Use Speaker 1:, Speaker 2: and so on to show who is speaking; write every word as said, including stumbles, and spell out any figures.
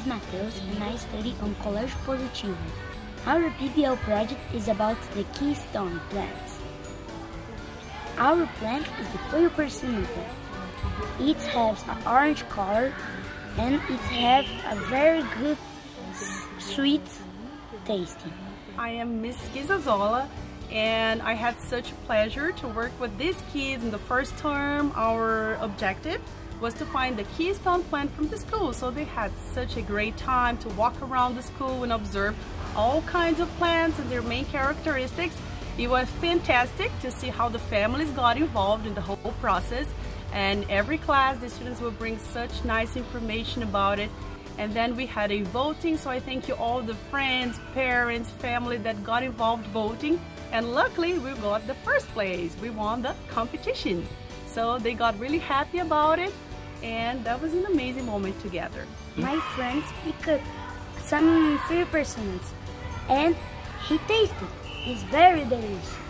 Speaker 1: Matheus and I study on Colégio Positivo. Our P B L project is about the keystone plants. Our plant is the Folha Persílica. It has an orange color and it has a very good sweet tasting.
Speaker 2: I am Miss Gizazola and I had such a pleasure to work with these kids in the first term. Our objective was to find the keystone plant from the school, so they had such a great time to walk around the school and observe all kinds of plants and their main characteristics. It was fantastic to see how the families got involved in the whole process, and every class the students will bring such nice information about it. And then we had a voting, so I thank you all the friends, parents, family that got involved voting, and luckily we got the first place. We won the competition, so they got really happy about it, and that was an amazing moment together.
Speaker 1: My friends picked some free persons and he tasted. It's very delicious.